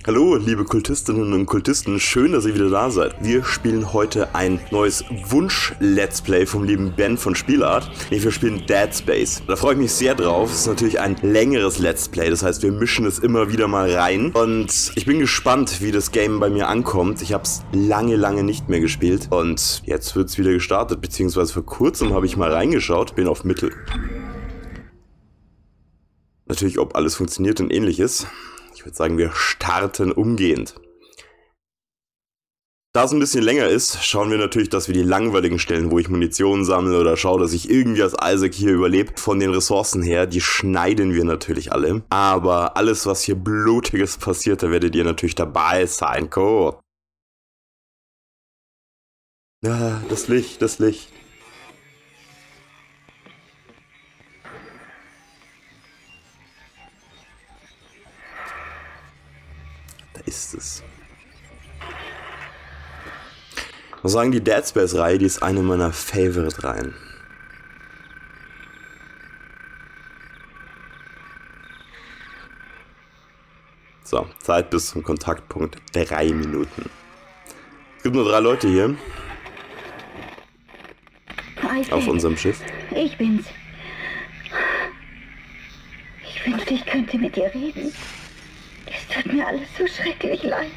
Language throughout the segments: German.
Hallo, liebe Kultistinnen und Kultisten, schön, dass ihr wieder da seid. Wir spielen heute ein neues Wunsch-Let's Play vom lieben Ben von Spielart. Wir spielen Dead Space. Da freue ich mich sehr drauf. Es ist natürlich ein längeres Let's Play, das heißt, wir mischen es immer wieder mal rein. Und ich bin gespannt, wie das Game bei mir ankommt. Ich habe es lange nicht mehr gespielt. Und jetzt wird es wieder gestartet, beziehungsweise vor kurzem habe ich mal reingeschaut, bin auf Mittel. Natürlich, ob alles funktioniert und ähnliches. Ich würde sagen, wir starten umgehend. Da es ein bisschen länger ist, schauen wir natürlich, dass wir die langweiligen Stellen, wo ich Munition sammle oder schaue, dass ich irgendwie als Isaac hier überlebe, von den Ressourcen her, die schneiden wir natürlich alle. Aber alles, was hier Blutiges passiert, da werdet ihr natürlich dabei sein. Cool. Ja, das Licht, das Licht. Ist es. Ich muss sagen, die Dead Space Reihe, die ist eine meiner Favorite-Reihen. So, Zeit bis zum Kontaktpunkt 3 Minuten. Es gibt nur 3 Leute hier. Auf unserem Schiff. Ich bin's. Ich wünschte, ich könnte mit dir reden. Es tut mir alles so schrecklich leid.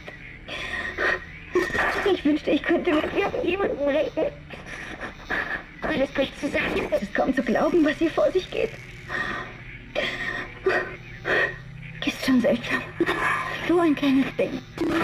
Ich wünschte, ich könnte mit jemandem reden. Alles bricht zusammen. Es ist kaum zu glauben, was hier vor sich geht. Ist schon seltsam. So ein kleines Ding.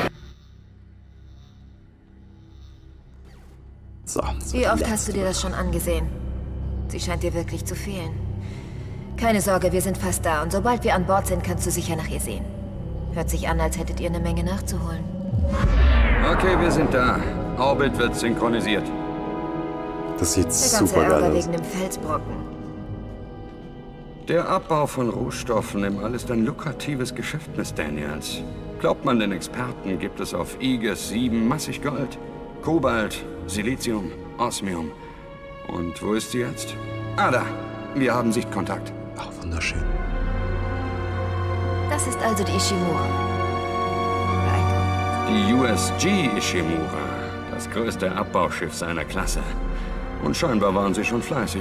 So, wie oft hast du dir das schon angesehen? Sie scheint dir wirklich zu fehlen. Keine Sorge, wir sind fast da und sobald wir an Bord sind, kannst du sicher nach ihr sehen. Hört sich an, als hättet ihr eine Menge nachzuholen. Okay, wir sind da. Orbit wird synchronisiert. Das sieht super ganze geil Ärger aus. wegen dem Felsbrocken. Der Abbau von Rohstoffen im All ist ein lukratives Geschäft, Miss Daniels. Glaubt man den Experten, gibt es auf Aegis 7 massig Gold. Kobalt, Silizium, Osmium. Und wo ist sie jetzt? Ah, da. Wir haben Sichtkontakt. Ach, wunderschön. Das ist also die Ishimura. Die USG Ishimura. Das größte Abbauschiff seiner Klasse. Und scheinbar waren sie schon fleißig.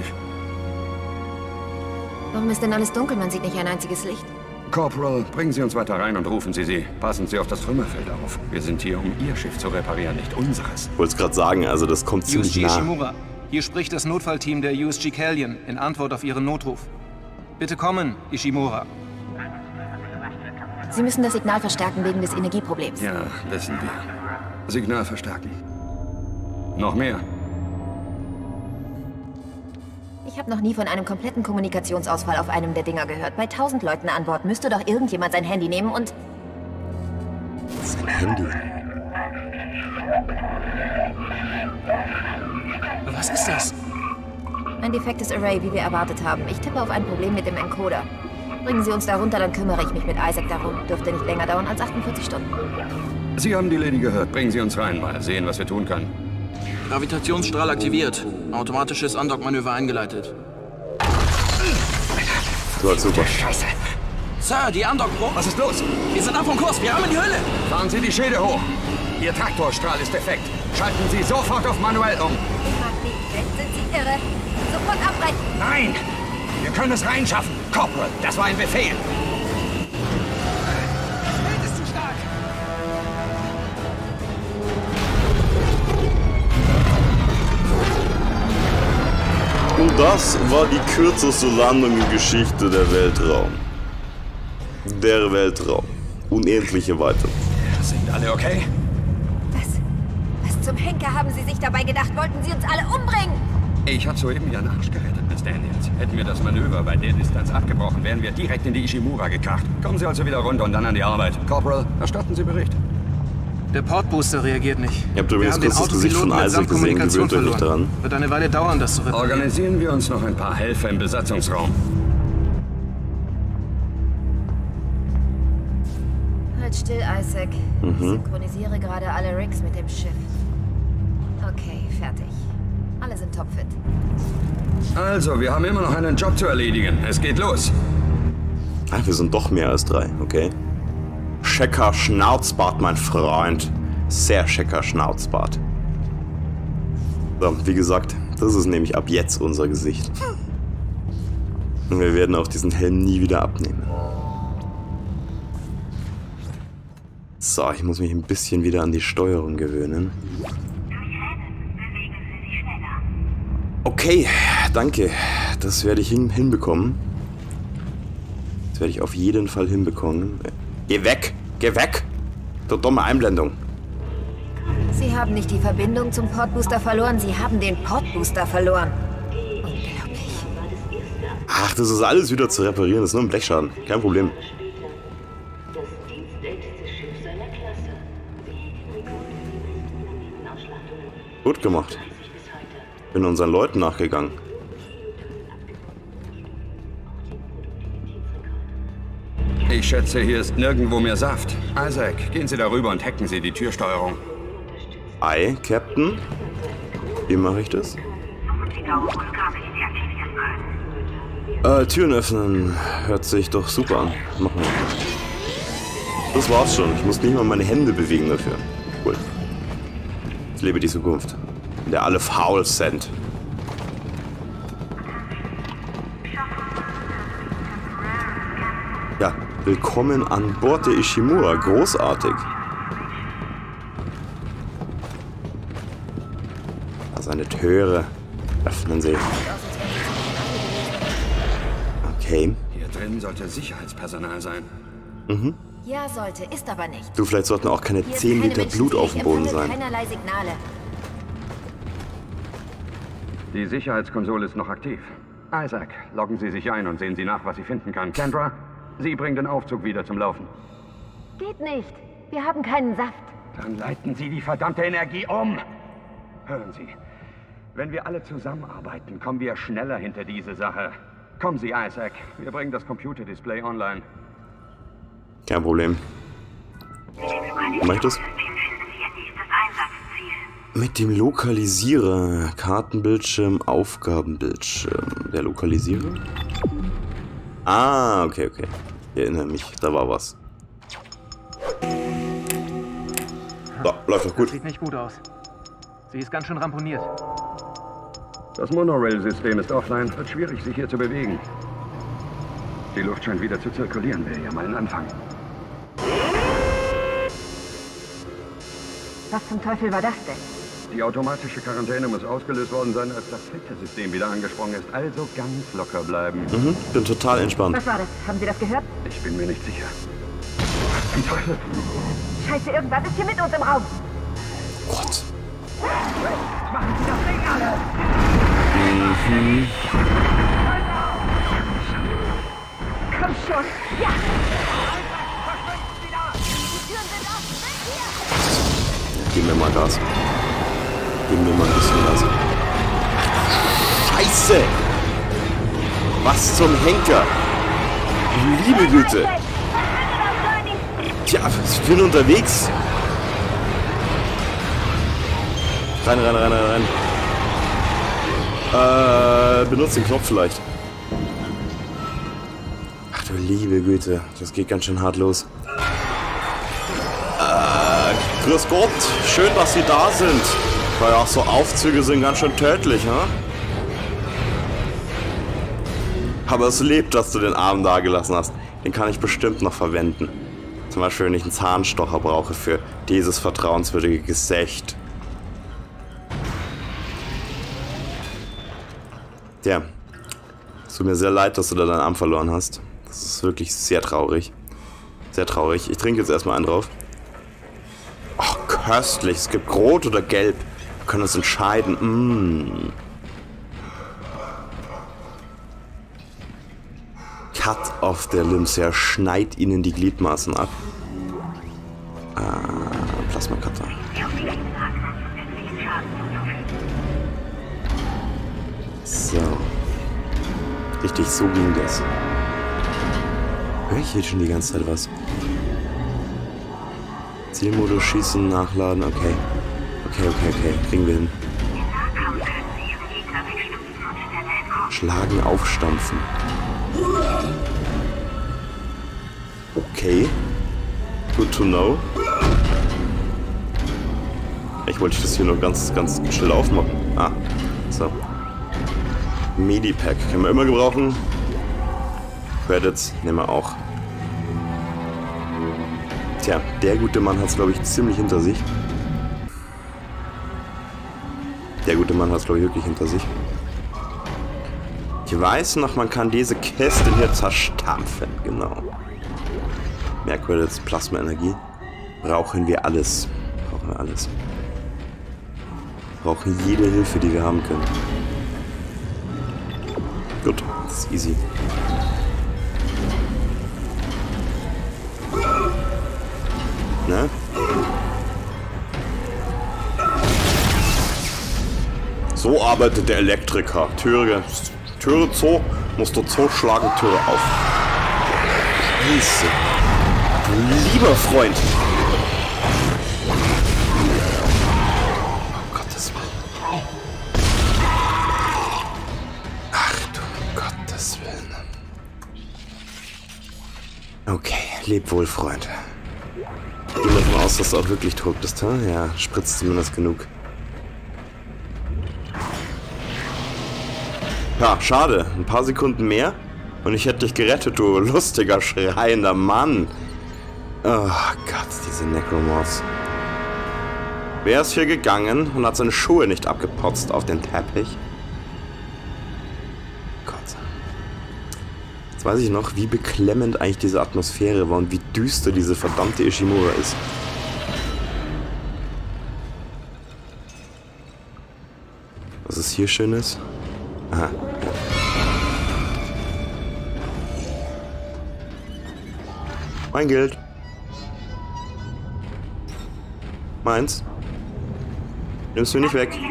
Warum ist denn alles dunkel? Man sieht nicht ein einziges Licht. Corporal, bringen Sie uns weiter rein und rufen Sie sie. Passen Sie auf das Trümmerfeld auf. Wir sind hier, um Ihr Schiff zu reparieren, nicht unseres. Ich wollte es gerade sagen, also das kommt ziemlich USG nah. Ishimura. Hier spricht das Notfallteam der USG Callion in Antwort auf Ihren Notruf. Bitte kommen, Ishimura. Sie müssen das Signal verstärken wegen des Energieproblems. Ja, wissen wir. Signal verstärken. Noch mehr. Ich habe noch nie von einem kompletten Kommunikationsausfall auf einem der Dinger gehört. Bei 1000 Leuten an Bord müsste doch irgendjemand sein Handy nehmen und... Sein Handy. Was ist das? Ein defektes Array, wie wir erwartet haben. Ich tippe auf ein Problem mit dem Encoder. Bringen Sie uns da runter, dann kümmere ich mich mit Isaac darum. Dürfte nicht länger dauern als 48 Stunden. Sie haben die Lady gehört. Bringen Sie uns rein. Mal sehen, was wir tun können. Gravitationsstrahl aktiviert. Automatisches Undock-Manöver eingeleitet. So, super. Scheiße. Sir, die Undock-Pro... Was ist los? Wir sind ab vom Kurs, wir haben die Hölle! Fahren Sie die Schilde hoch. Ihr Traktorstrahl ist defekt. Schalten Sie sofort auf manuell um. Sind Sie irre? Sofort abbrechen! Nein! Wir können es reinschaffen. Corporal, das war ein Befehl. Wind ist zu stark! Und das war die kürzeste Landung in Geschichte der Weltraum. Der Weltraum. Unendliche Weite. Sind alle okay? Was zum Henker haben Sie sich dabei gedacht? Wollten Sie uns alle umbringen? Ich habe soeben Ihren Arsch gerettet, Miss Daniels. Hätten wir das Manöver bei der Distanz abgebrochen, wären wir direkt in die Ishimura gekracht. Kommen Sie also wieder runter und dann an die Arbeit. Corporal, erstatten Sie Bericht. Der Portbooster reagiert nicht. Ihr habt übrigens kurz das Gesicht von Isaac gesehen, gewöhnt euch nicht daran. Wird eine Weile dauern, das zu reparieren. Organisieren wir uns noch ein paar Helfer im Besatzungsraum. Halt still, Isaac. Ich synchronisiere gerade alle Rigs mit dem Schiff. Okay, fertig. Alle sind topfit. Also, wir haben immer noch einen Job zu erledigen. Es geht los. Ah, wir sind doch mehr als 3, okay. schecker Schnauzbart, mein Freund. Sehr schecker Schnauzbart. So, wie gesagt, das ist nämlich ab jetzt unser Gesicht. Und wir werden auch diesen Helm nie wieder abnehmen. So, ich muss mich ein bisschen wieder an die Steuerung gewöhnen. Okay, danke. Das werde ich hinbekommen. Das werde ich auf jeden Fall hinbekommen. Geh weg! Geh weg! Du dumme Einblendung. Sie haben nicht die Verbindung zum Portbooster verloren, Sie haben den Portbooster verloren. Unglaublich. Ach, das ist alles wieder zu reparieren. Das ist nur ein Blechschaden. Kein Problem. Gut gemacht. Bin unseren Leuten nachgegangen. Ich schätze, hier ist nirgendwo mehr Saft. Isaac, gehen Sie darüber und hacken Sie die Türsteuerung. Ei, Captain. Wie mache ich das? Türen öffnen. Hört sich doch super an. Machen wir. Das war's schon. Ich muss nicht mal meine Hände bewegen dafür. Cool. Ich lebe die Zukunft. In der alle faul sind. Ja, willkommen an Bord der Ishimura. Großartig. Seine Türe öffnen sie. Okay. Hier drin sollte Sicherheitspersonal sein. Mhm. Ja, sollte, ist aber nicht. Du, vielleicht sollten auch keine 10 Liter Blut auf dem Boden sein. Keinerlei Signale. Die Sicherheitskonsole ist noch aktiv. Isaac, loggen Sie sich ein und sehen Sie nach, was Sie finden kann. Kendra, Sie bringen den Aufzug wieder zum Laufen. Geht nicht. Wir haben keinen Saft. Dann leiten Sie die verdammte Energie um. Hören Sie, wenn wir alle zusammenarbeiten, kommen wir schneller hinter diese Sache. Kommen Sie, Isaac. Wir bringen das Computerdisplay online. Kein Problem. Wie mach ich das? Mit dem Lokalisierer. Kartenbildschirm, Aufgabenbildschirm. Der Lokalisierer? Ah, okay, okay. Ich erinnere mich, da war was. So, läuft doch gut. Das sieht nicht gut aus. Sie ist ganz schön ramponiert. Das Monorail-System ist offline. Wird schwierig, sich hier zu bewegen. Die Luft scheint wieder zu zirkulieren. Wäre ja mal ein Anfang. Was zum Teufel war das denn? Die automatische Quarantäne muss ausgelöst worden sein, als das Filtersystem wieder angesprungen ist. Also ganz locker bleiben. Mhm, bin total entspannt. Was war das? Haben Sie das gehört? Ich bin mir nicht sicher. Was zum Teufel? Scheiße, irgendwas ist hier mit uns im Raum. Gott. Machen Sie das Ding alle! Mhm. Komm schon. Ja! Gib mir mal Gas. Gib mir mal ein bisschen Gas. Scheiße! Was zum Henker? Liebe Güte! Tja, ich bin unterwegs. Rein, rein, rein, rein, rein. Benutzt den Knopf vielleicht. Ach du liebe Güte, das geht ganz schön hart los. Grüß Gott, schön, dass Sie da sind. Weil auch so Aufzüge sind ganz schön tödlich, ha? Aber es lebt, dass du den Arm da gelassen hast. Den kann ich bestimmt noch verwenden. Zum Beispiel, wenn ich einen Zahnstocher brauche für dieses vertrauenswürdige Gesicht. Tja, es tut mir sehr leid, dass du da deinen Arm verloren hast. Das ist wirklich sehr traurig. Sehr traurig. Ich trinke jetzt erstmal einen drauf. Oh, köstlich. Es gibt Rot oder Gelb. Wir können uns entscheiden. Cut off der Limbs. Er schneidet ihnen die Gliedmaßen ab. Plasma-Cutter. So. Richtig, so ging das. Hör ich jetzt schon die ganze Zeit was? Zielmodus, schießen, nachladen, okay. Okay. Kriegen wir hin. Schlagen, aufstampfen. Okay. Good to know. Ich wollte das hier nur ganz schnell aufmachen. Ah, so. Medipack können wir immer gebrauchen. Credits nehmen wir auch. Tja, der gute Mann hat es, glaube ich, ziemlich hinter sich. Der gute Mann hat es, glaube ich, wirklich hinter sich. Ich weiß noch, man kann diese Käste hier zerstampfen. Genau. Mehr Credits, Plasma-Energie. Brauchen wir alles. Brauchen wir alles. Brauchen jede Hilfe, die wir haben können. Gut, das ist easy. Ne? So arbeitet der Elektriker. Türe zu, musst du zuschlagen, Türe auf. Scheiße. Lieber Freund. Oh Gottes Willen. Ach du Gottes Willen. Okay, leb wohl, Freund. Ich gehe davon aus, dass du auch wirklich tot bist, hm? Ja, spritzt zumindest genug. Ja, schade. Ein paar Sekunden mehr und ich hätte dich gerettet, du lustiger, schreiender Mann. Oh Gott, diese Necromorphs. Wer ist hier gegangen und hat seine Schuhe nicht abgepotzt auf den Teppich? Gott. Jetzt weiß ich noch, wie beklemmend eigentlich diese Atmosphäre war und wie düster diese verdammte Ishimura ist. Was ist hier Schönes? Aha. Mein Geld. Meins. Nimmst du nicht weg.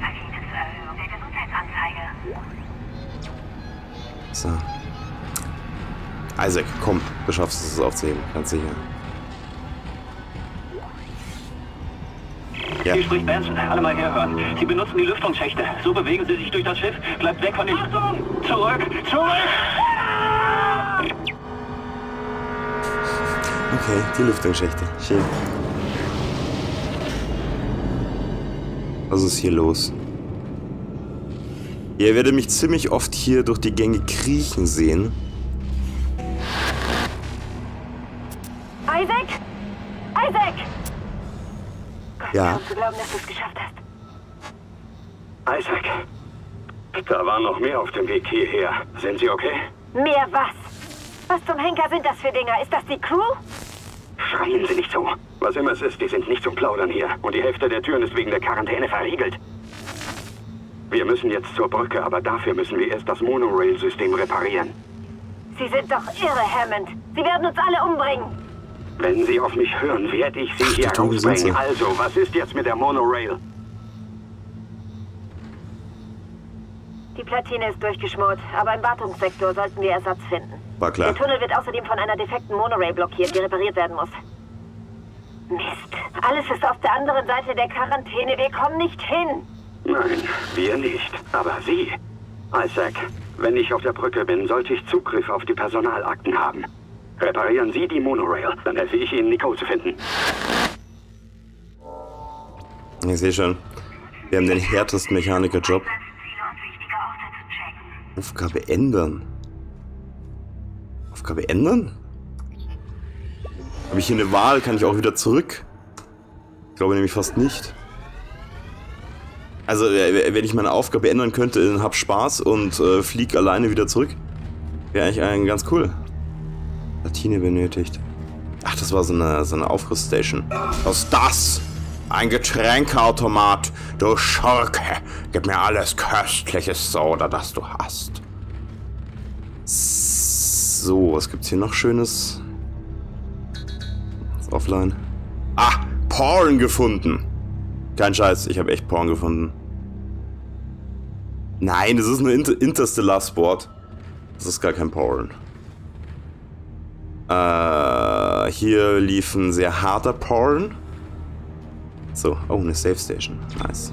So. Isaac, komm. Du schaffst es aufzuheben. Ganz sicher. Ja. Hier spricht Benson. Alle mal herhören. Sie benutzen die Lüftungsschächte. So bewegen Sie sich durch das Schiff. Bleibt weg von den... Achtung! Zurück! Zurück! Okay, die Lüftungsschächte. Schön. Was ist hier los? Ihr werdet mich ziemlich oft hier durch die Gänge kriechen sehen. Isaac? Isaac! Ja. Kaum zu glauben, dass du es geschafft hast. Isaac, da war noch mehr auf dem Weg hierher. Sind Sie okay? Mehr was? Was zum Henker sind das für Dinger? Ist das die Crew? Schreien Sie nicht so. Was immer es ist, die sind nicht zum Plaudern hier. Und die Hälfte der Türen ist wegen der Quarantäne verriegelt. Wir müssen jetzt zur Brücke, aber dafür müssen wir erst das Monorail-System reparieren. Sie sind doch irre, Hammond. Sie werden uns alle umbringen. Wenn Sie auf mich hören, werde ich Sie hier da drüben sind rausbringen. sie. Also, was ist jetzt mit der Monorail? Die Platine ist durchgeschmort, aber im Wartungssektor sollten wir Ersatz finden. War klar. Der Tunnel wird außerdem von einer defekten Monorail blockiert, die repariert werden muss. Mist. Alles ist auf der anderen Seite der Quarantäne. Wir kommen nicht hin. Nein, wir nicht. Aber Sie. Isaac, wenn ich auf der Brücke bin, sollte ich Zugriff auf die Personalakten haben. Reparieren Sie die Monorail, dann helfe ich Ihnen, Nicole zu finden. Ich sehe schon. Wir haben den härtesten Mechanikerjob. Aufgabe ändern. Aufgabe ändern? Habe ich hier eine Wahl? Kann ich auch wieder zurück? Ich glaube nämlich fast nicht. Also, wenn ich meine Aufgabe ändern könnte, dann hab Spaß und flieg alleine wieder zurück. Wäre eigentlich ganz cool. Platine benötigt. Ach, das war so eine Aufrüststation. Was ist das? Ein Getränkeautomat. Du Schurke. Gib mir alles köstliches Soda, das du hast. So, was gibt's hier noch Schönes? Ist offline. Ah, Porn gefunden. Kein Scheiß, ich habe echt Porn gefunden. Nein, das ist eine Interstellar Sport. Das ist gar kein Porn. Hier lief ein sehr harter Porn. So, oh, eine Safe Station. Nice.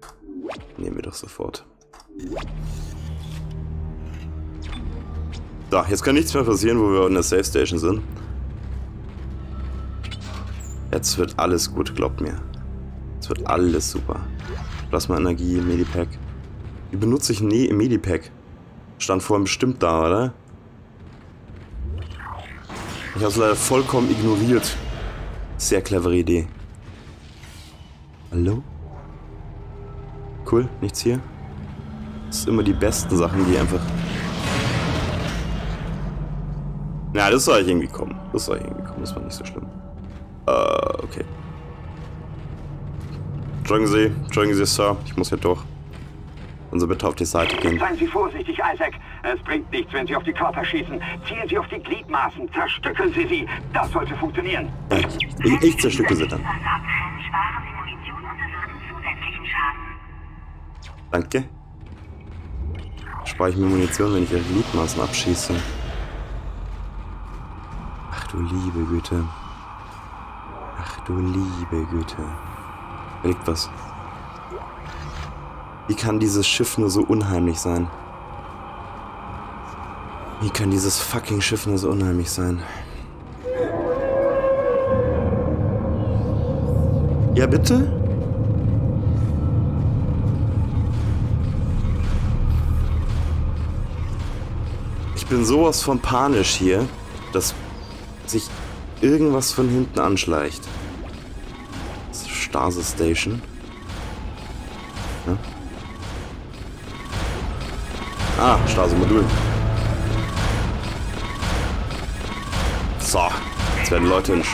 Nehmen wir doch sofort. So, So, jetzt kann nichts mehr passieren, wo wir in der Safe Station sind. Jetzt wird alles gut, glaubt mir. Jetzt wird alles super. Plasma-Energie, Medipack. Wie benutze ich nie im Medipack? Stand vorhin bestimmt da, oder? Ich habe es leider vollkommen ignoriert. Sehr clevere Idee. Hallo? Cool, nichts hier. Das sind immer die besten Sachen, die einfach... Ja, das soll ich irgendwie kommen. Das war nicht so schlimm. Okay. Entschuldigen Sie, Sir. Ich muss hier durch. Und so bitte auf die Seite gehen. Seien Sie vorsichtig, Isaac. Es bringt nichts, wenn Sie auf die Körper schießen. Zielen Sie auf die Gliedmaßen. Zerstückeln Sie sie. Das sollte funktionieren. Ich zerstücke sie dann. Danke. Spare ich mir Munition, wenn ich ihre Gliedmaßen abschieße. Ach du liebe Güte. Ach du liebe Güte. Da liegt was. Wie kann dieses Schiff nur so unheimlich sein? Wie kann dieses fucking Schiff nur so unheimlich sein? Ja, bitte? Ich bin sowas von panisch hier, dass sich irgendwas von hinten anschleicht. Stasis Station. Ja. Ah, Stasi-Modul. So, jetzt werden Leute in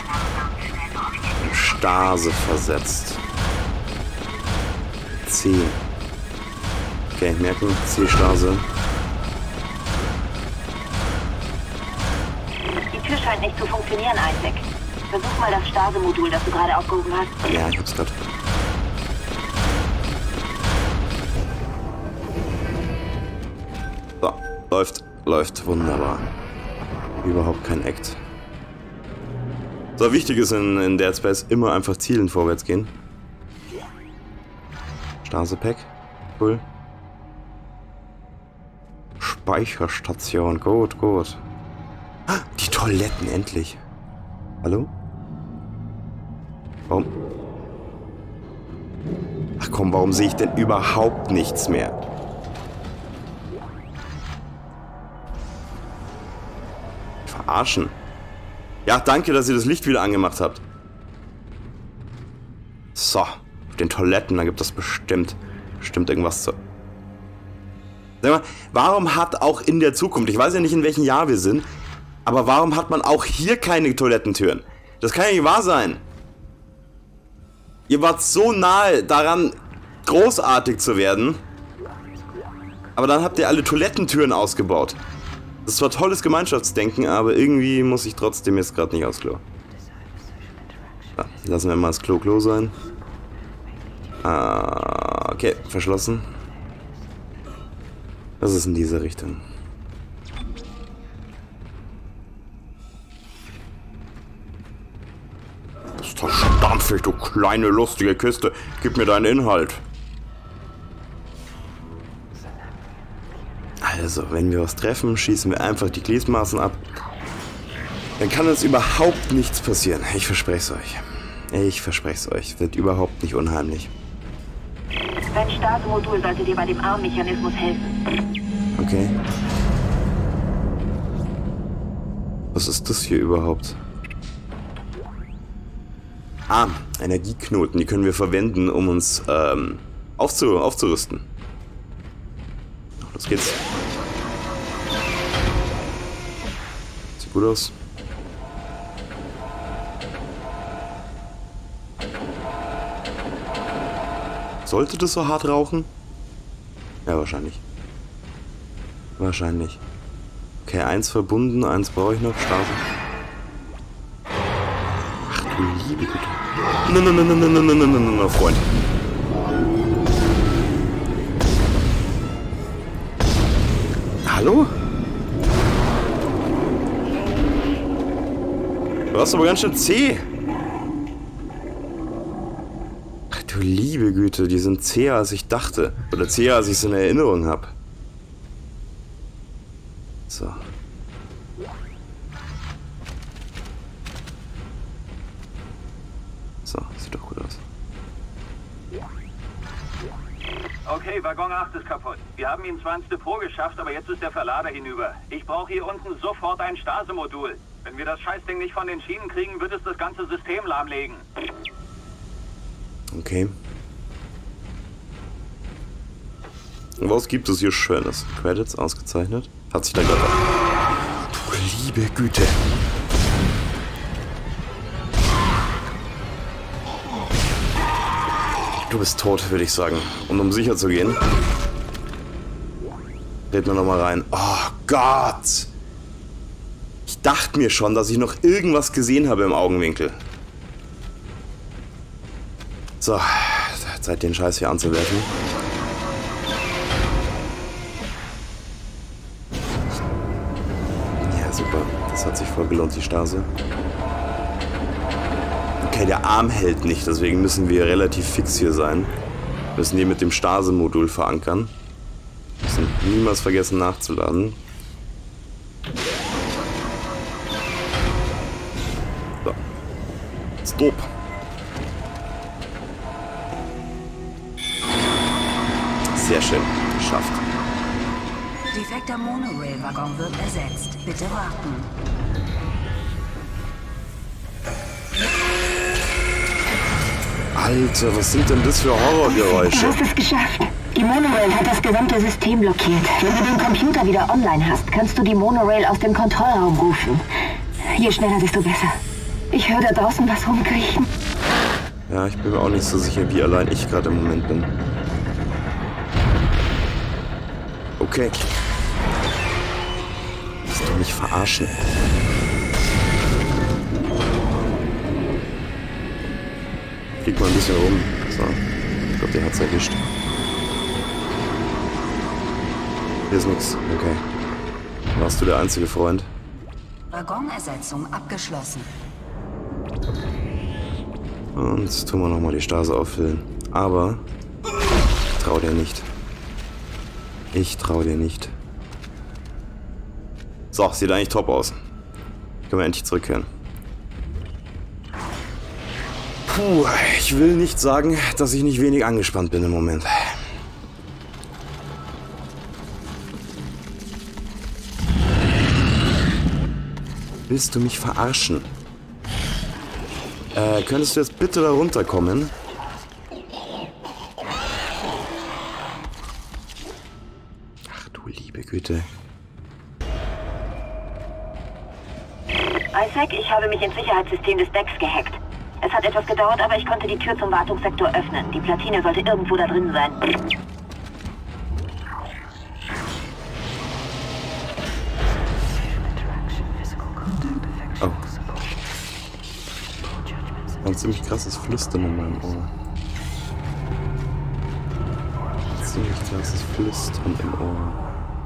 Stase versetzt. C. Okay, merken, C-Stase. Die Tür scheint nicht zu funktionieren, Isaac. Versuch mal das Stase-Modul, das du gerade aufgehoben hast. Ja, ich hab's grad. So, läuft wunderbar. Überhaupt kein Act. So, wichtig ist in Dead Space immer einfach zielen, vorwärts gehen. Stase-Pack. Cool. Speicherstation. Gut. Ah, die Toiletten, endlich. Hallo? Warum? Ach komm, warum sehe ich denn überhaupt nichts mehr? Verarschen. Ja, danke, dass ihr das Licht wieder angemacht habt. So, auf den Toiletten, da gibt es bestimmt irgendwas zu... Sag mal, warum hat auch in der Zukunft, ich weiß ja nicht, in welchem Jahr wir sind, aber warum hat man auch hier keine Toilettentüren? Das kann ja nicht wahr sein. Ihr wart so nahe daran, großartig zu werden, aber dann habt ihr alle Toilettentüren ausgebaut. Das ist zwar tolles Gemeinschaftsdenken, aber irgendwie muss ich trotzdem jetzt gerade nicht aufs Klo. Ja, lassen wir mal das Klo sein. Okay, verschlossen. Das ist in diese Richtung. Das ist doch stampfig, du kleine lustige Kiste. Gib mir deinen Inhalt. Also, wenn wir was treffen, schießen wir einfach die Gliedmaßen ab. Dann kann uns überhaupt nichts passieren. Ich verspreche es euch. Ich verspreche es euch. Wird überhaupt nicht unheimlich. Dein Stase-Modul sollte dir bei dem Armmechanismus helfen. Okay. Was ist das hier überhaupt? Ah, Energieknoten. Die können wir verwenden, um uns aufzurüsten. Los geht's. Sieht gut aus. Sollte das so hart rauchen? Ja, wahrscheinlich. Wahrscheinlich. Okay, 1 verbunden, 1 brauche ich noch. Stase. Ach du liebe Güte. No, Freund. Hallo? Du hast aber ganz schön zäh. Ach du liebe Güte, die sind zäher als ich dachte. Oder zäher als ich es in Erinnerung habe. So. sieht doch gut aus. Okay, Waggon 8 ist kaputt. Wir haben ihn zwar ins Depot geschafft, aber jetzt ist der Verlader hinüber. Ich brauche hier unten sofort ein Stasemodul. Wenn wir das Scheißding nicht von den Schienen kriegen, wird es das ganze System lahmlegen. Okay. Was gibt es hier Schönes? Credits ausgezeichnet. Hat sich da gerade... Du liebe Güte. Du bist tot, würde ich sagen. Und um sicher zu gehen... Treten wir nochmal rein. Oh Gott! Ich dachte mir schon, dass ich noch irgendwas gesehen habe im Augenwinkel. So, Zeit den Scheiß hier anzuwerfen. Ja, super. Das hat sich voll gelohnt, die Stase. Okay, der Arm hält nicht, deswegen müssen wir relativ fix hier sein. Wir müssen die mit dem Stase-Modul verankern. Wir müssen niemals vergessen nachzuladen. So. Stop. Sehr schön. Geschafft. Defekter Monorail-Waggon wird ersetzt. Bitte warten. Alter, was sind denn das für Horrorgeräusche? Du hast es geschafft. Die Monorail hat das gesamte System blockiert. Wenn du den Computer wieder online hast, kannst du die Monorail aus dem Kontrollraum rufen. Je schneller, desto besser. Ich höre da draußen was rumkriechen. Ja, ich bin mir auch nicht so sicher, wie allein ich gerade im Moment bin. Okay. Lass du mich verarschen. Flieg mal ein bisschen rum. So. Ich glaube, der hat's erwischt. Hier ist nix. Okay. Warst du der einzige Freund? Waggonersetzung abgeschlossen. Und jetzt tun wir nochmal die Stase auffüllen. Aber ich trau dir nicht. Ich trau dir nicht. So, sieht eigentlich top aus. Können wir endlich zurückkehren. Puh, ich will nicht sagen, dass ich nicht wenig angespannt bin im Moment. Willst du mich verarschen? Könntest du jetzt bitte da runterkommen? Ach du liebe Güte. Isaac, ich habe mich ins Sicherheitssystem des Decks gehackt. Es hat etwas gedauert, aber ich konnte die Tür zum Wartungssektor öffnen. Die Platine sollte irgendwo da drin sein. Oh. Ein ziemlich krasses Flüstern in meinem Ohr. Ziemlich krasses Flüstern im Ohr.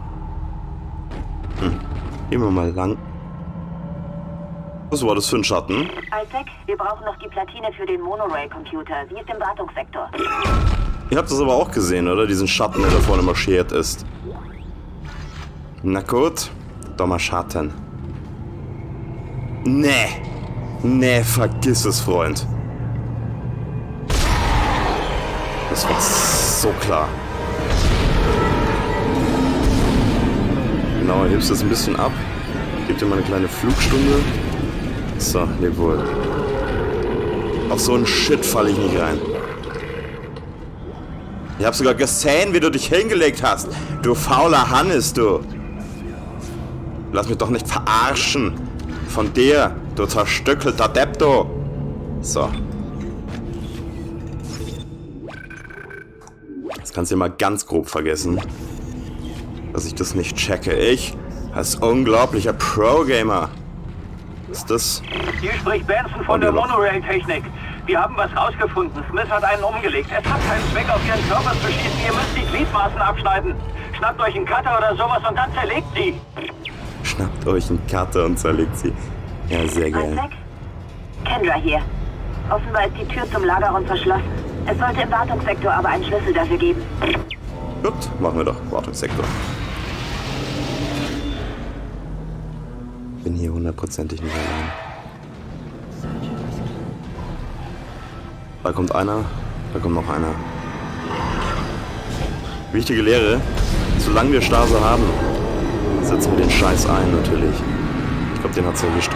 Gehen wir mal lang. Was war das für ein Schatten? Isaac, wir brauchen noch die Platine für den Monorail-Computer. Sie ist im Wartungssektor. Ihr habt das aber auch gesehen, oder? Diesen Schatten, der da vorne marschiert ist. Na gut, dummer Schatten. Nee. Nee, vergiss es, Freund. Das war so klar. Genau, hebst das ein bisschen ab. Gib dir mal eine kleine Flugstunde. So, leb wohl. Auf so einen Shit falle ich nicht rein. Ich hab sogar gesehen, wie du dich hingelegt hast. Du fauler Hannes, du. Lass mich doch nicht verarschen. Von dir, du zerstöckelter Depp, du. So. Das kannst du mal ganz grob vergessen. Dass ich das nicht checke. Ich, als unglaublicher Pro-Gamer. Was ist das? Hier spricht Benson von der Monorail-Technik. Wir haben was rausgefunden. Smith hat einen umgelegt. Es hat keinen Zweck, auf ihren Körper zu schießen. Ihr müsst die Gliedmaßen abschneiden. Schnappt euch einen Cutter oder sowas und dann zerlegt sie. Schnappt euch einen Cutter und zerlegt sie. Ja, sehr geil. Isaac? Kendra hier. Offenbar ist die Tür zum Lagerraum verschlossen. Es sollte im Wartungssektor aber einen Schlüssel dafür geben. Gut, machen wir doch. Wartungssektor. Bin hier hundertprozentig nicht allein. Da kommt einer. Da kommt noch einer. Wichtige Lehre. Solange wir Stase haben, setzen wir den Scheiß ein, natürlich. Ich glaube, den hat's erwischt.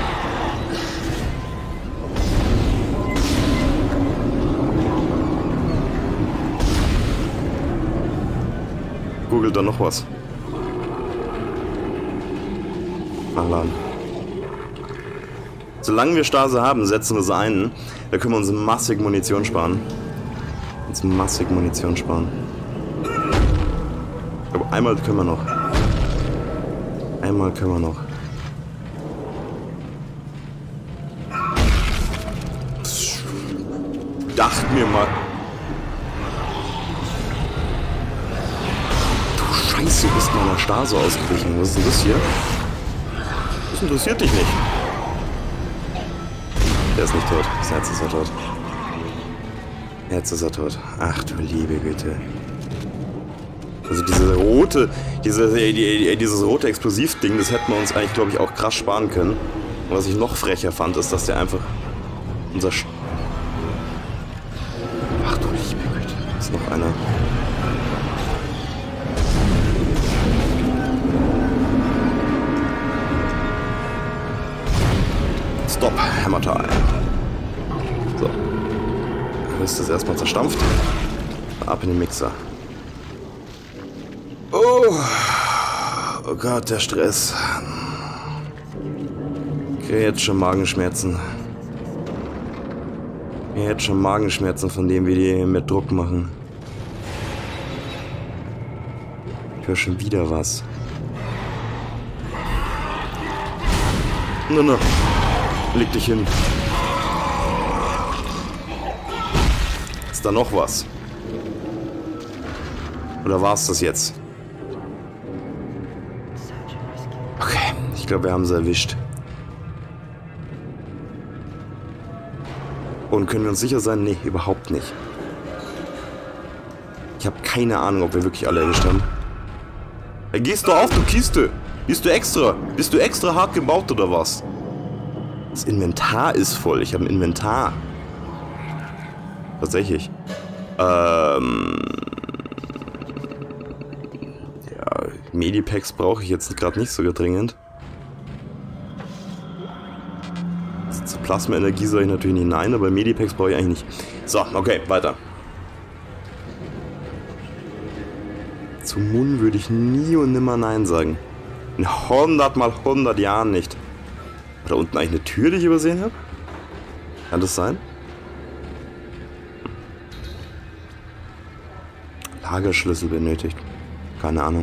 Googelt da noch was. Nachladen. Solange wir Stase haben, setzen wir sie ein. Da können wir uns massig Munition sparen. Aber einmal können wir noch. Dachte mir mal. Du Scheiße, du bist meiner Stase ausgewichen. Was ist denn das hier? Das interessiert dich nicht. Der ist nicht tot. Jetzt ist er tot. Jetzt ist er tot. Ach du liebe Güte. Also diese rote, dieses rote Explosivding, das hätten wir uns eigentlich, glaube ich, auch krass sparen können. Und was ich noch frecher fand, ist, dass der einfach unser... Ach du liebe Güte. Da ist noch einer. Stop, Hammer Time. So. Du ist das erstmal zerstampft. Ab in den Mixer. Oh Gott, der Stress. Ich kriege jetzt schon Magenschmerzen. Von dem, wie die mit Druck machen. Ich höre schon wieder was. Na. Leg dich hin. Ist da noch was? Oder war es das jetzt? Okay, ich glaube, wir haben sie erwischt. Und können wir uns sicher sein? Nee, überhaupt nicht. Ich habe keine Ahnung, ob wir wirklich alle erwischt haben. Hey, gehst du auf, du Kiste? Bist du extra hart gebaut oder was? Das Inventar ist voll. Ich habe ein Inventar. Tatsächlich. Ja, Medipacks brauche ich jetzt gerade nicht so dringend. Zur Plasma-Energie sage ich natürlich nicht nein, aber Medipacks brauche ich eigentlich nicht. So, okay, weiter. Zu Mun würde ich nie und nimmer nein sagen. In 100 mal 100 Jahren nicht. War da unten eigentlich eine Tür, die ich übersehen habe? Kann das sein? Lagerschlüssel benötigt. Keine Ahnung.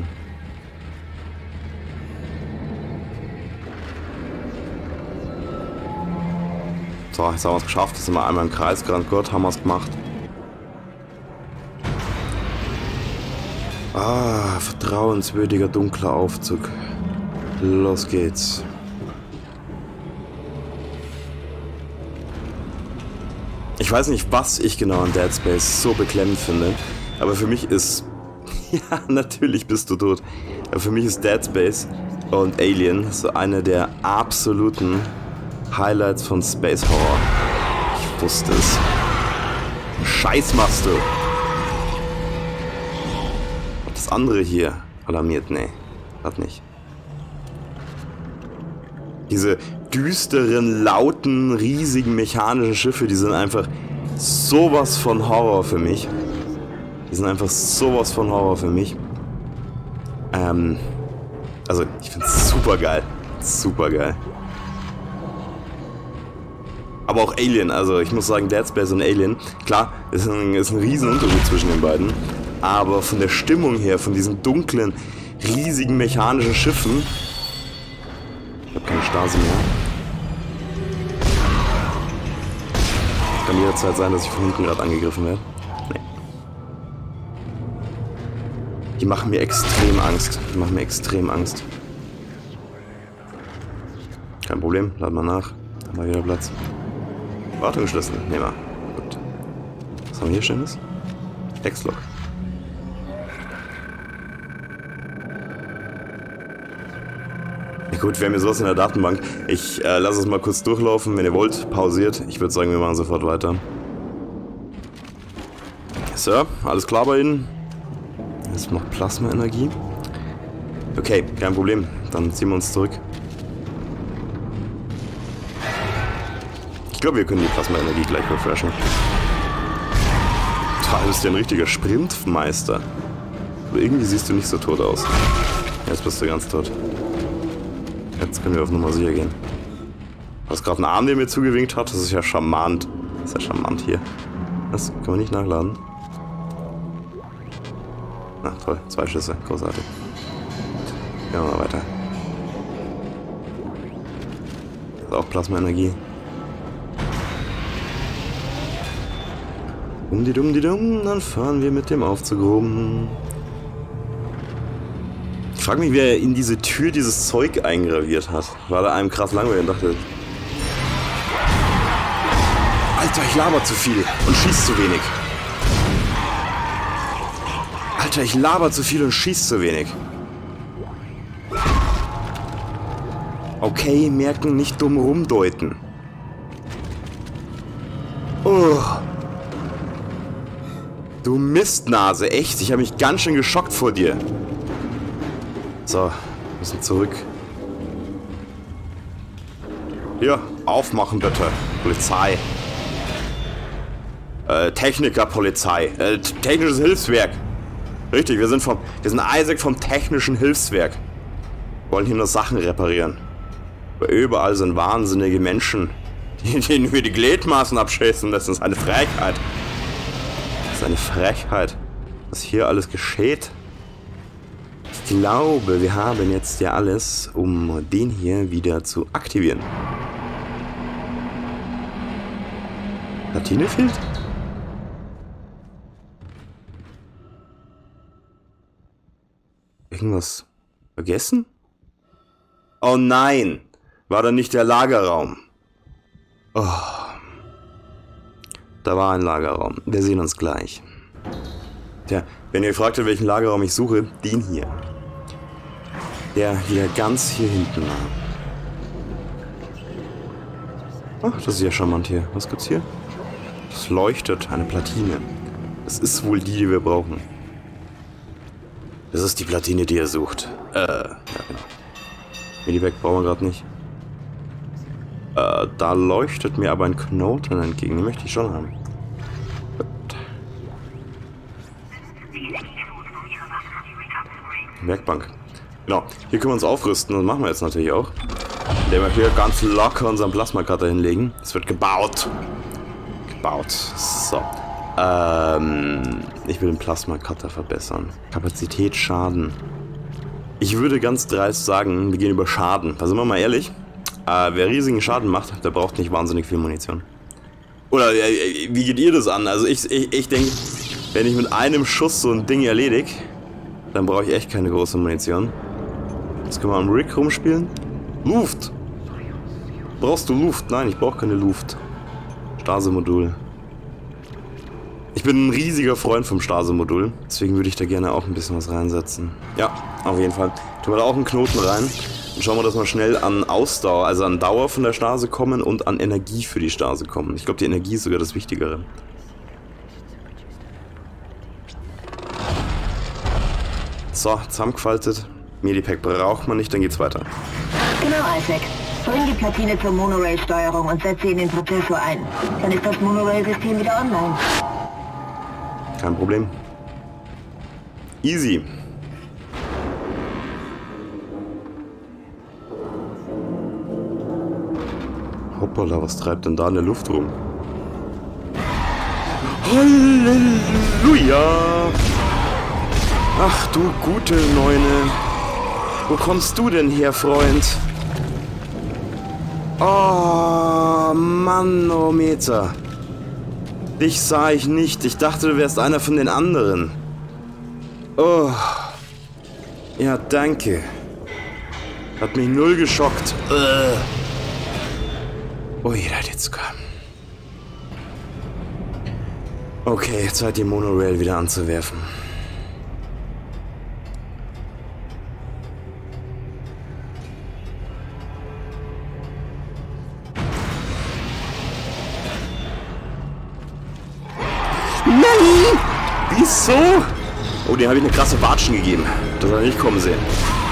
So, jetzt haben wir es geschafft. Jetzt sind wir einmal im Kreis gerannt. Gott, haben wir es gemacht. Ah, vertrauenswürdiger dunkler Aufzug. Los geht's. Ich weiß nicht, was ich genau an Dead Space so beklemmend finde, aber für mich ist... Ja, natürlich bist du tot. Aber für mich ist Dead Space und Alien so eine der absoluten Highlights von Space Horror. Ich wusste es. Scheiß machst du. Und das andere hier alarmiert? Nee, hat nicht. Diese düsteren, lauten, riesigen mechanischen Schiffe, die sind einfach sowas von Horror für mich. Also, ich finde es super geil. Super geil. Aber auch Alien, also ich muss sagen, Dead Space und Alien, klar, ist ein riesen Unterschied zwischen den beiden. Aber von der Stimmung her, von diesen dunklen, riesigen mechanischen Schiffen... Ich habe keine Stasi mehr. Kann jederzeit sein, dass ich von hinten gerade angegriffen werde. Nee. Die machen mir extrem Angst. Kein Problem, laden wir nach. Haben wir wieder Platz. Wartungsschlüssel, nehmen wir. Gut. Was haben wir hier Schönes? Hexlock. Ja gut, wir haben hier sowas in der Datenbank. Ich lasse es mal kurz durchlaufen. Wenn ihr wollt, pausiert. Ich würde sagen, wir machen sofort weiter. Sir. Alles klar bei Ihnen? Jetzt noch Plasma-Energie. Okay, kein Problem. Dann ziehen wir uns zurück. Ich glaube, wir können die Plasma-Energie gleich refreshen. Du bist ja ein richtiger Sprintmeister. Aber irgendwie siehst du nicht so tot aus. Jetzt bist du ganz tot. Jetzt können wir auf Nummer sicher gehen. Du hast gerade einen Arm, der mir zugewinkt hat. Das ist ja charmant. Das ist ja charmant hier. Das kann man nicht nachladen. Na toll, 2 Schüsse. Großartig. Gehen wir mal weiter. Das ist auch Plasma-Energie. Dumm, dann fahren wir mit dem Aufzug rum. Ich frage mich, wer in diese Tür dieses Zeug eingraviert hat. War da einem krass langweilig und dachte... Alter, ich laber zu viel und schieß zu wenig. Alter, ich laber zu viel und schieß zu wenig. Okay, merken, nicht dumm rumdeuten. Oh. Du Mistnase, echt? Ich habe mich ganz schön geschockt vor dir. So, wir müssen zurück. Hier, aufmachen bitte. Polizei. Technikerpolizei. Technisches Hilfswerk. Richtig, wir sind Isaac vom Technischen Hilfswerk. Wir wollen hier nur Sachen reparieren. Aber überall sind wahnsinnige Menschen, denen wir die Gliedmaßen abschießen. Das ist eine Frechheit. Das ist eine Frechheit, was hier alles geschieht. Ich glaube, wir haben jetzt ja alles, um den hier wieder zu aktivieren. Platine fehlt? Irgendwas vergessen? Oh nein! War da nicht der Lagerraum? Oh. Da war ein Lagerraum. Wir sehen uns gleich. Tja, wenn ihr fragt, welchen Lagerraum ich suche, den hier. Der hier ganz hier hinten war. Ach, das ist ja charmant hier. Was gibt's hier? Es leuchtet, eine Platine. Das ist wohl die, die wir brauchen. Das ist die Platine, die er sucht. Ja genau. Medivac brauchen wir gerade nicht. Da leuchtet mir aber ein Knoten entgegen. Den möchte ich schon haben. Gut. Werkbank. Genau. Hier können wir uns aufrüsten. Das machen wir jetzt natürlich auch. Indem wir hier ganz locker unseren Plasma-Cutter hinlegen. Es wird gebaut. So. Ich will den Plasma-Cutter verbessern. Kapazität, Schaden. Ich würde ganz dreist sagen, wir gehen über Schaden. Da sind wir mal ehrlich. Wer riesigen Schaden macht, der braucht nicht wahnsinnig viel Munition. Oder wie geht ihr das an? Also ich denke, wenn ich mit einem Schuss so ein Ding erledige, dann brauche ich echt keine große Munition. Jetzt können wir am Rig rumspielen. Luft! Brauchst du Luft? Nein, ich brauche keine Luft. Stase-Modul. Ich bin ein riesiger Freund vom Stase-Modul. Deswegen würde ich da gerne auch ein bisschen was reinsetzen. Ja, auf jeden Fall. Tun wir da auch einen Knoten rein. Und schauen wir, dass wir schnell an Ausdauer, also an Dauer von der Stase kommen und an Energie für die Stase kommen. Ich glaube, die Energie ist sogar das Wichtigere. So, zusammengefaltet. Medipack braucht man nicht, dann geht's weiter. Genau, Isaac. Bring die Platine zur Monorail-Steuerung und setze sie in den Prozessor ein. Dann ist das Monorail-System wieder online. Kein Problem. Easy. Hoppala, was treibt denn da in der Luft rum? Halleluja! Ach du gute Neune. Wo kommst du denn her, Freund? Oh, Manometer. Dich sah ich nicht. Ich dachte, du wärst einer von den anderen. Oh. Ja, danke. Hat mich null geschockt. Oh, jeder hat jetzt kommen. Okay, Zeit die Monorail wieder anzuwerfen. Nein! so? Oh, den habe ich eine krasse Watschen gegeben. Das hat er nicht kommen sehen.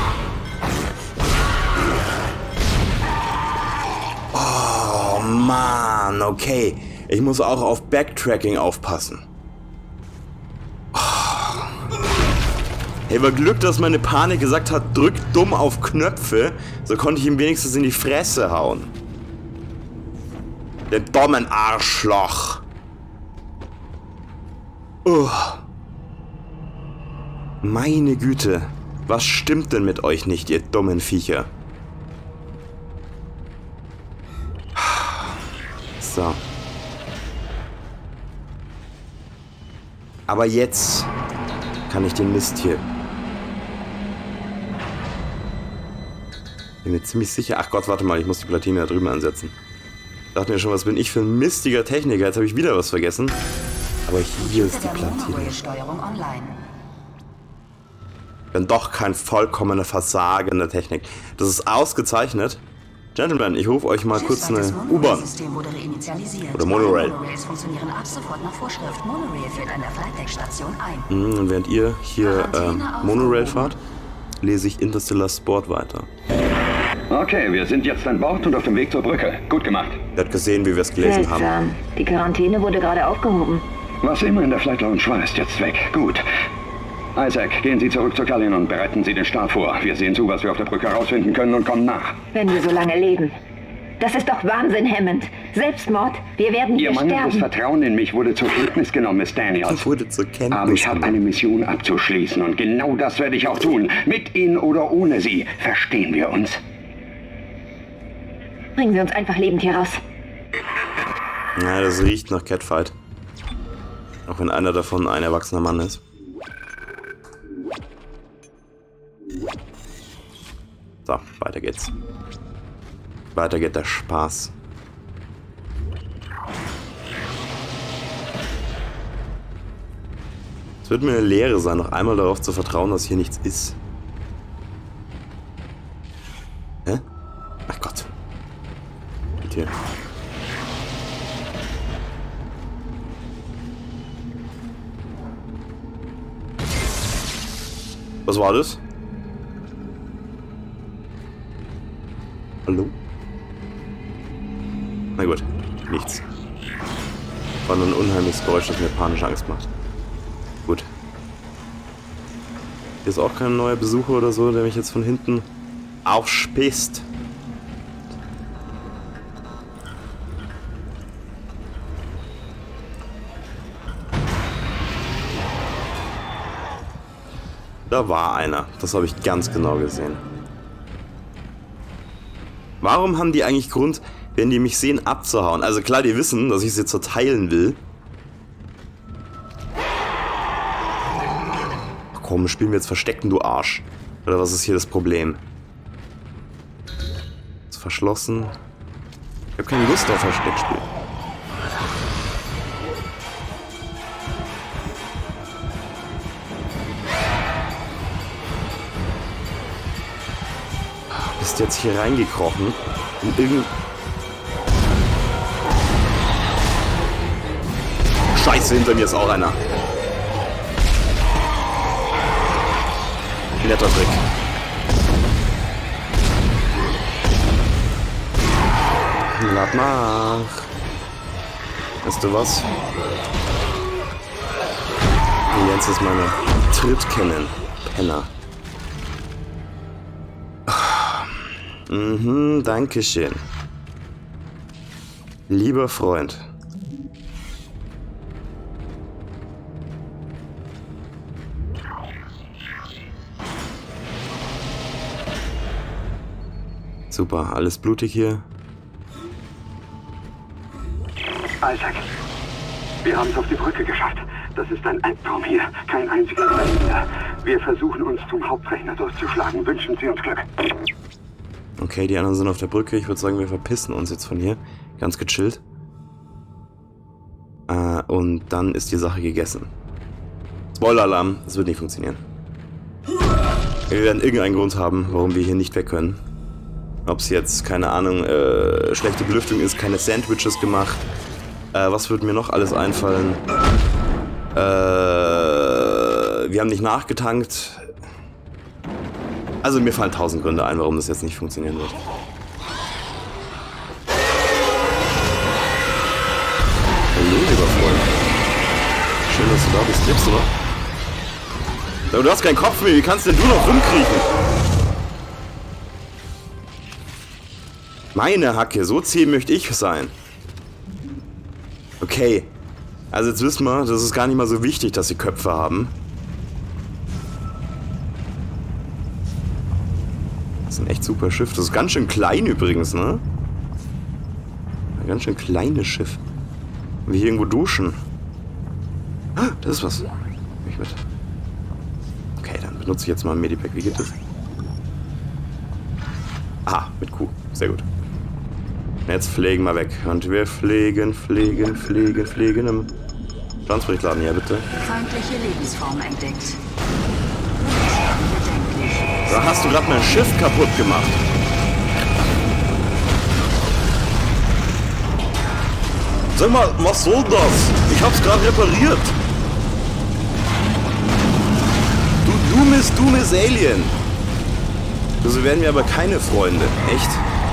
Oh, Mann, okay. Ich muss auch auf Backtracking aufpassen. Oh. Hey, war Glück, dass meine Panik gesagt hat, drück dumm auf Knöpfe. So konnte ich ihm wenigstens in die Fresse hauen. Der dummen Arschloch. Meine Güte. Was stimmt denn mit euch nicht, ihr dummen Viecher? So. Aber jetzt kann ich den Mist hier. Bin mir ziemlich sicher. Ach Gott, warte mal, ich muss die Platine da drüben ansetzen. Ich dachte mir schon, was bin ich für ein mistiger Techniker? Jetzt habe ich wieder was vergessen. Aber hier ist die Platine. Bin doch kein vollkommener Versager in der Technik. Das ist ausgezeichnet. Gentlemen, ich rufe euch mal kurz eine U-Bahn. Oder Monorail. Funktionieren ab sofort nach Vorschrift. Monorail führt an der Flightdeck-Station ein. Und während ihr hier Monorail fahrt, lese ich Interstellar Sport weiter. Okay, wir sind jetzt an Bord und auf dem Weg zur Brücke. Gut gemacht. Ihr habt gesehen, wie wir es gelesen haben. Die Quarantäne wurde gerade aufgehoben. Was immer in der Flight Lounge war, ist jetzt weg. Gut. Isaac, gehen Sie zurück zur Gallion und bereiten Sie den Start vor. Wir sehen zu, was wir auf der Brücke herausfinden können und kommen nach. Wenn wir so lange leben. Das ist doch Wahnsinn, Hammond. Selbstmord. Wir werden hier sterben. Ihr mangelndes Vertrauen in mich wurde zur Kenntnis genommen, Miss Daniels. Aber ich habe eine Mission abzuschließen und genau das werde ich auch tun. Mit Ihnen oder ohne Sie. Verstehen wir uns? Bringen Sie uns einfach lebend hier raus. Ja, das riecht nach Catfight. Auch wenn einer davon ein erwachsener Mann ist. So, weiter geht's. Weiter geht der Spaß. Es wird mir eine Lehre sein, noch einmal darauf zu vertrauen, dass hier nichts ist. Hä? Ach Gott. Geht hier. Was war das? Hallo? Na gut, nichts. War nur ein unheimliches Geräusch, das mir panische Angst macht. Gut. Hier ist auch kein neuer Besucher oder so, der mich jetzt von hinten aufspäßt. Da war einer. Das habe ich ganz genau gesehen. Warum haben die eigentlich Grund, wenn die mich sehen, abzuhauen? Also klar, die wissen, dass ich sie zerteilen will. Ach komm, spielen wir jetzt Verstecken, du Arsch. Oder was ist hier das Problem? Ist verschlossen. Ich habe keine Lust auf Versteckspiel. Bist jetzt hier reingekrochen und Scheiße, hinter mir ist auch einer. Netter Trick. Lad nach. Weißt du was? Du lernst jetzt meine Tritt kennen. Penner. Dankeschön. Lieber Freund. Super, alles blutig hier. Isaac, wir haben es auf die Brücke geschafft. Das ist ein Albtraum hier. Kein einziger Überlebender. Wir versuchen uns zum Hauptrechner durchzuschlagen. Wünschen Sie uns Glück. Okay, die anderen sind auf der Brücke. Ich würde sagen, wir verpissen uns jetzt von hier. Ganz gechillt. Und dann ist die Sache gegessen. Spoiler-Alarm, das wird nicht funktionieren. Wir werden irgendeinen Grund haben, warum wir hier nicht weg können. Ob es jetzt, keine Ahnung, schlechte Belüftung ist, keine Sandwiches gemacht. Was würde mir noch alles einfallen? wir haben nicht nachgetankt. Also mir fallen 1000 Gründe ein, warum das jetzt nicht funktionieren wird. Hallo, lieber Freund. Schön, dass du da bist. Lebst du noch? Aber du hast keinen Kopf mehr. Wie kannst denn du noch rumkriechen? Meine Hacke. So zäh möchte ich sein. Okay. Also jetzt wissen wir, das ist gar nicht mal so wichtig, dass sie Köpfe haben. Das ist ein echt super Schiff. Das ist ganz schön klein übrigens, ne? Ein ganz schön kleines Schiff. Wir hier irgendwo duschen. Ah, das ist was. Ich mit. Okay, dann benutze ich jetzt mal ein Medipack. Wie geht das? Ah, mit Q. Sehr gut. Jetzt pflegen wir weg. Und wir pflegen im Transportladen hier, bitte. Feindliche Lebensform entdeckt. Da hast du gerade mein Schiff kaputt gemacht. Sag mal, was soll das? Ich hab's gerade repariert. Du dummes Alien. So werden wir aber keine Freunde. Echt?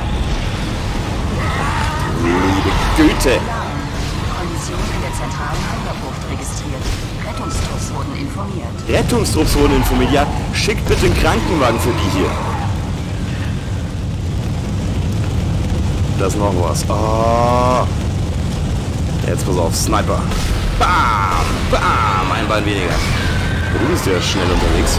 Liebe Güte. Kollision in der zentralen Hangarbucht registriert. Rettungstrupps wurden informiert. Rettungstrupps wurden informiert. Ja, schickt bitte einen Krankenwagen für die hier. Da ist noch was. Oh. Jetzt pass auf, Sniper. Bam! Bam! Ein Bein weniger. Du bist ja schnell unterwegs.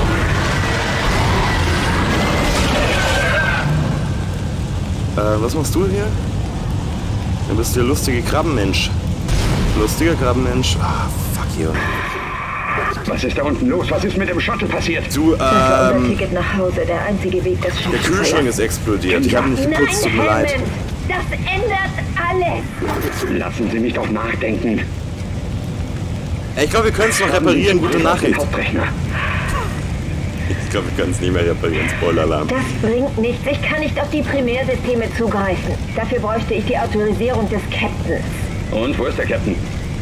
Was machst du hier? Du bist der lustige Krabbenmensch. Lustiger Krabbenmensch. Ah, fuck you. Was ist da unten los? Was ist mit dem Shuttle passiert? Du, Das war unser Ticket nach Hause, der einzige Weg, das Schiff der zu Kühlschrank verlassen. ist explodiert. Ich habe nicht geputzt, tut mir leid. Hammond, das ändert alles. Lassen Sie mich doch nachdenken. Ich glaube, wir können es noch reparieren. Gute Nachricht. Hauptrechner. Ich glaube, wir können es nicht mehr reparieren. Spoiler-Alarm. Das bringt nichts. Ich kann nicht auf die Primärsysteme zugreifen. Dafür bräuchte ich die Autorisierung des Captains. Und wo ist der Captain?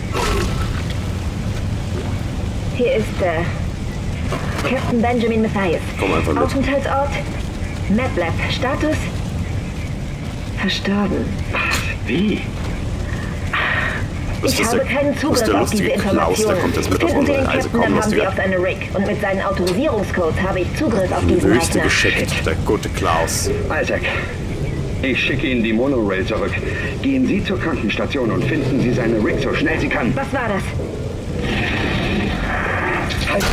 Hier ist Captain Benjamin Mathias. Komm einfach mit. Aufenthaltsort MATLAB. Status verstorben. Wie? Das Ich ist habe keinen das ist Zugriff der auf diese lustige Klaus, Informationen. der kommt jetzt mit auf Finden Sie unsere den Reise. Captain, Komm, dann haben Sie lustiger. auf seine Rig. Und mit seinen Autorisierungscodes habe ich Zugriff auf Die diesen Wüste Rechner. geschickt, der gute Klaus. Isaac, ich schicke Ihnen die Monorail zurück. Gehen Sie zur Krankenstation und finden Sie seine Rig so schnell Sie kann. Was war das? Halt!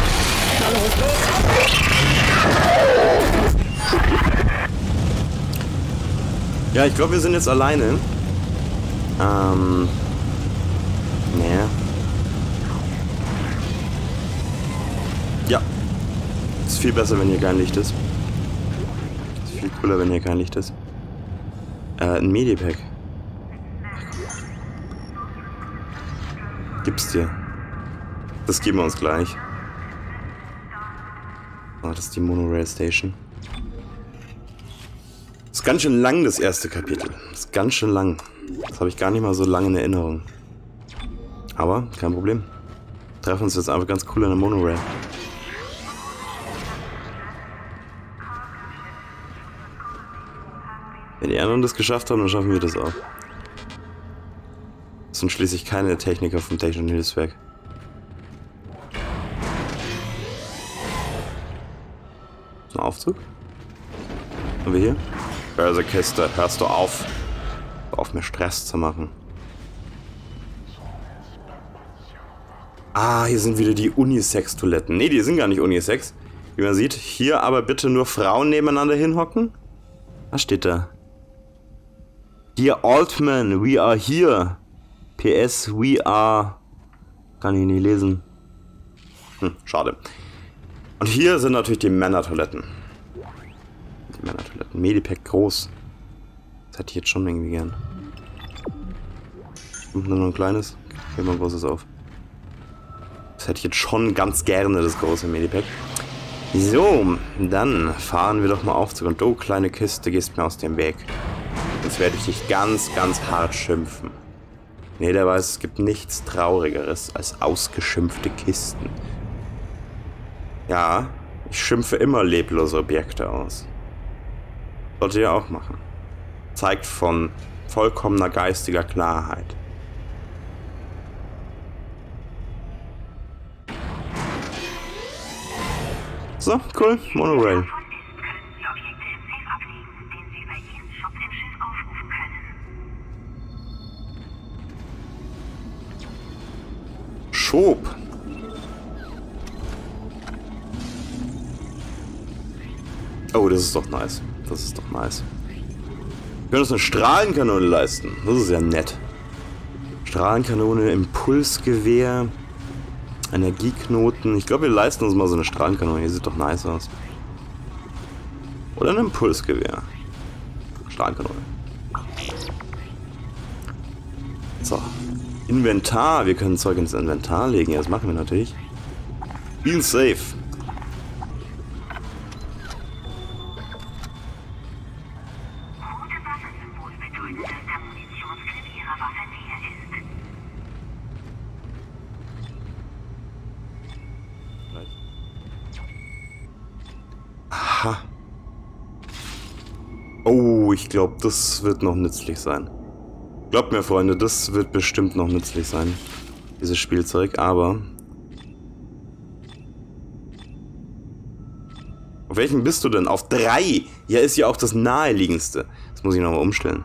Ja, ich glaube, wir sind jetzt alleine. Nee. Ja. Ist viel besser, wenn hier kein Licht ist. Ist viel cooler, wenn hier kein Licht ist. Ein Medipack. Gib's dir. Das geben wir uns gleich. Oh, das ist die Monorail Station. Das ist ganz schön lang, das erste Kapitel. Das ist ganz schön lang. Das habe ich gar nicht mal so lange in Erinnerung. Aber, kein Problem. Treffen uns jetzt einfach ganz cool in der Monorail. Wenn die anderen das geschafft haben, dann schaffen wir das auch. Das sind schließlich keine Techniker vom Technischen Hilfswerk. Ein Aufzug? Haben wir hier? Börsekiste, hörst du auf? Auf mir Stress zu machen. Ah, hier sind wieder die Unisex-Toiletten. Ne, die sind gar nicht Unisex. Wie man sieht, hier aber bitte nur Frauen nebeneinander hinhocken. Was steht da? Dear Altman, we are here. PS, we are... Kann ich nicht lesen. Schade. Und hier sind natürlich die Männertoiletten. Die Männertoiletten. Medipack groß. Das hätte ich jetzt schon irgendwie gern. Und nur noch ein kleines. Okay, mal ein großes auf. Das hätte ich jetzt schon ganz gerne, das große Medipack. So, dann fahren wir doch mal Aufzug. Und du, kleine Kiste, gehst mir aus dem Weg. Jetzt werde ich dich ganz, ganz hart schimpfen. Nee, der weiß, es gibt nichts Traurigeres als ausgeschimpfte Kisten. Ja, ich schimpfe immer leblose Objekte aus. Solltet ihr auch machen. Zeigt von vollkommener geistiger Klarheit. So, cool, Monorail. Schob. Oh, das ist doch nice. Das ist doch nice. Wir können uns eine Strahlenkanone leisten. Das ist ja nett. Strahlenkanone, Impulsgewehr, Energieknoten. Ich glaube, wir leisten uns mal so eine Strahlenkanone. Hier sieht doch nice aus. Oder ein Impulsgewehr. Strahlenkanone. So. Inventar. Wir können Zeug ins Inventar legen. Ja, das machen wir natürlich. Spielen safe. Aha. Oh, ich glaube, das wird noch nützlich sein. Glaubt mir, Freunde, das wird bestimmt noch nützlich sein. Dieses Spielzeug, aber... Auf welchem bist du denn? Auf 3! Ja, ist ja auch das naheliegendste. Das muss ich nochmal umstellen.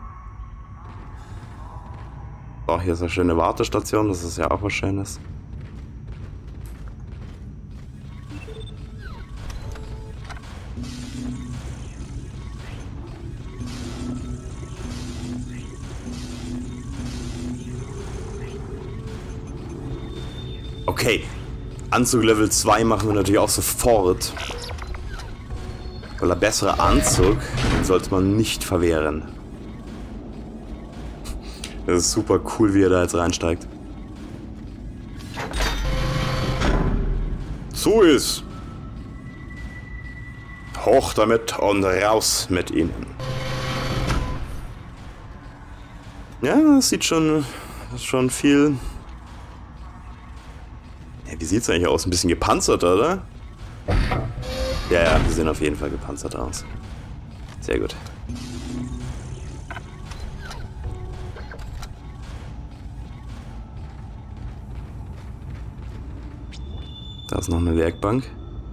So, hier ist eine schöne Wartestation. Das ist ja auch was Schönes. Okay, Anzug Level 2 machen wir natürlich auch sofort. Weil der bessere Anzug, den sollte man nicht verwehren. Das ist super cool, wie er da jetzt reinsteigt. So ist. Hoch damit und raus mit ihnen. Ja, das sieht schon viel... Wie sieht es eigentlich aus? Ein bisschen gepanzert, oder? Ja, die sehen auf jeden Fall gepanzert aus. Sehr gut. Da ist noch eine Werkbank.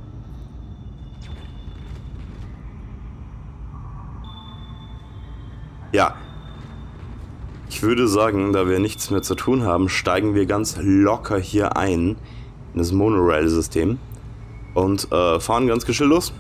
Ja. Ich würde sagen, da wir nichts mehr zu tun haben, steigen wir ganz locker hier ein in das Monorail-System und fahren ganz geschillt los.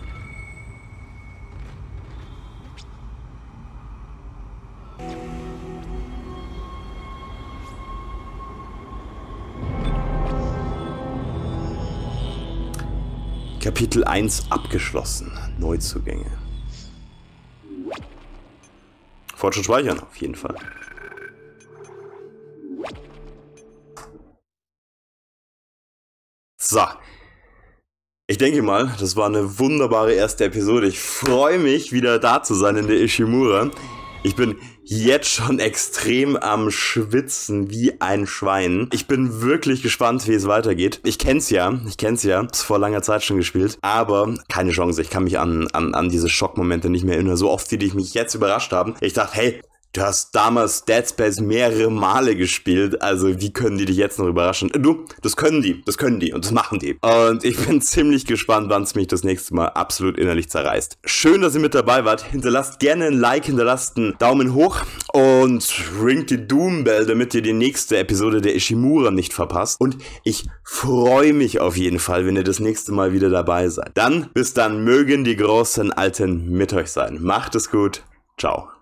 Kapitel 1 abgeschlossen. Neuzugänge. Fortschritt speichern, auf jeden Fall. So. Ich denke mal, das war eine wunderbare erste Episode. Ich freue mich, wieder da zu sein in der Ishimura. Ich bin jetzt schon extrem am Schwitzen wie ein Schwein. Ich bin wirklich gespannt, wie es weitergeht. Ich kenn's ja. Hab's vor langer Zeit schon gespielt. Aber keine Chance. Ich kann mich an diese Schockmomente nicht mehr erinnern. So oft, wie die mich jetzt überrascht haben. Ich dachte, hey, du hast damals Dead Space mehrere Male gespielt, also wie können die dich jetzt noch überraschen? Du, das können die und das machen die. Und ich bin ziemlich gespannt, wann es mich das nächste Mal absolut innerlich zerreißt. Schön, dass ihr mit dabei wart. Hinterlasst gerne ein Like, hinterlasst einen Daumen hoch und ringt die Doom Bell, damit ihr die nächste Episode der Ishimura nicht verpasst. Und ich freue mich auf jeden Fall, wenn ihr das nächste Mal wieder dabei seid. Dann, bis dann, mögen die großen Alten mit euch sein. Macht es gut. Ciao.